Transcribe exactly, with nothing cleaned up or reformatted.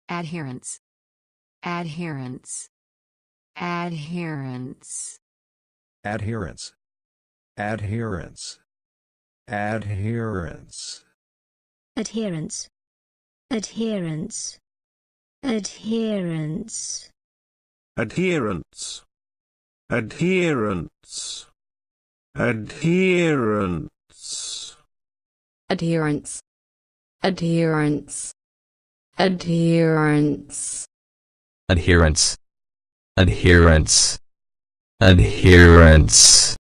adherents, adherents, adherents, adherents, adherents, adherents, adherents, adherents, adherents, adherents, adherents, adherents, adherents, adherents, adherents, adherents, adherents, adherents.